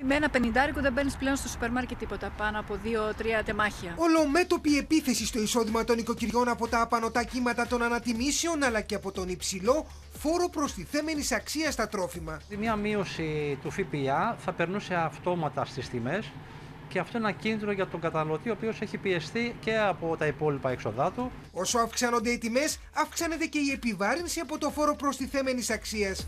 Με ένα 50 δεν παίρνεις πλέον στο σούπερ μάρκετ τίποτα πάνω από 2-3 τεμάχια. Ολομέτωπη επίθεση στο εισόδημα των οικοκυριών από τα απανωτά κύματα των ανατιμήσεων αλλά και από τον υψηλό φόρο προστιθέμενης αξίας στα τρόφιμα. Μια μείωση του ΦΠΑ θα περνούσε αυτόματα στις τιμές και αυτό είναι ένα κίνητρο για τον καταναλωτή, ο οποίος έχει πιεστεί και από τα υπόλοιπα έξοδά του. Όσο αυξάνονται οι τιμές, αυξάνεται και η επιβάρυνση από το φόρο προστιθέμενης αξίας.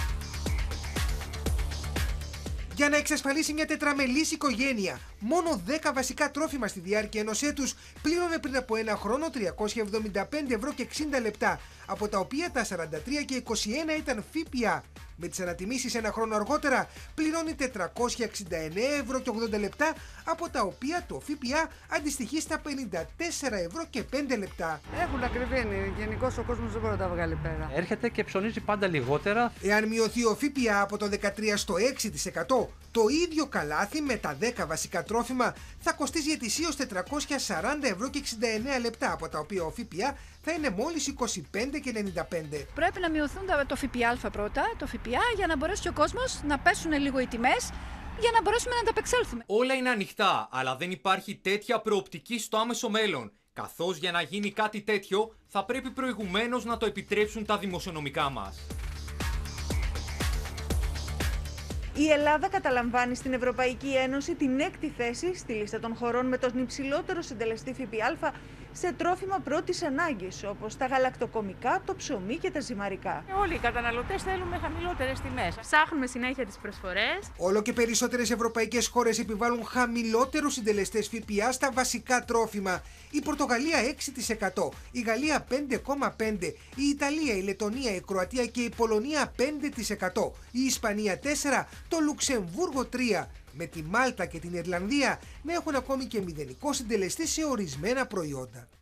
Για να εξασφαλίσει μια τετραμελής οικογένεια, μόνο 10 βασικά τρόφιμα στη διάρκεια ενός έτους πλήρωνε πριν από ένα χρόνο 375 ευρώ και 60 λεπτά, από τα οποία τα 43 και 21 ήταν ΦΠΑ. Με τις ανατιμήσεις ένα χρόνο αργότερα πληρώνει 469 ευρώ και 80 λεπτά, από τα οποία το ΦΠΑ αντιστοιχεί στα 54 ευρώ και 5 λεπτά. Έχουν ακριβήνει. Γενικώς ο κόσμος δεν μπορεί να τα βγάλει πέρα. Έρχεται και ψωνίζει πάντα λιγότερα. Εάν μειωθεί ο ΦΠΑ από το 13% στο 6%, το ίδιο καλάθι με τα 10 βασικά τρόφιμα θα κοστίζει ετησίως 440 ευρώ και 69 λεπτά, από τα οποία ο ΦΠΑ θα είναι μόλις 25 και 95. Πρέπει να μειωθούν το ΦΠΑ πρώτα, το ΦΠΑ, για να μπορέσει και ο κόσμος να πέσουν λίγο οι τιμές, για να μπορέσουμε να ανταπεξέλθουμε. Όλα είναι ανοιχτά, αλλά δεν υπάρχει τέτοια προοπτική στο άμεσο μέλλον. Καθώς για να γίνει κάτι τέτοιο, θα πρέπει προηγουμένως να το επιτρέψουν τα δημοσιονομικά μας. Η Ελλάδα καταλαμβάνει στην Ευρωπαϊκή Ένωση την 6η θέση στη λίστα των χωρών με τον υψηλότερο συντελεστή ΦΠΑ σε τρόφιμα πρώτης ανάγκης, όπως τα γαλακτοκομικά, το ψωμί και τα ζυμαρικά. Όλοι οι καταναλωτές θέλουμε χαμηλότερες τιμές. Ψάχνουμε συνέχεια τις προσφορές. Όλο και περισσότερες ευρωπαϊκές χώρες επιβάλλουν χαμηλότερους συντελεστές ΦΠΑ στα βασικά τρόφιμα. Η Πορτογαλία 6%, η Γαλλία 5,5%, η Ιταλία, η Λετονία, η Κροατία και η Πολωνία 5%, η Ισπανία 4%, το Λουξεμβούργο 3%. Με τη Μάλτα και την Ιρλανδία να έχουν ακόμη και μηδενικό συντελεστή σε ορισμένα προϊόντα.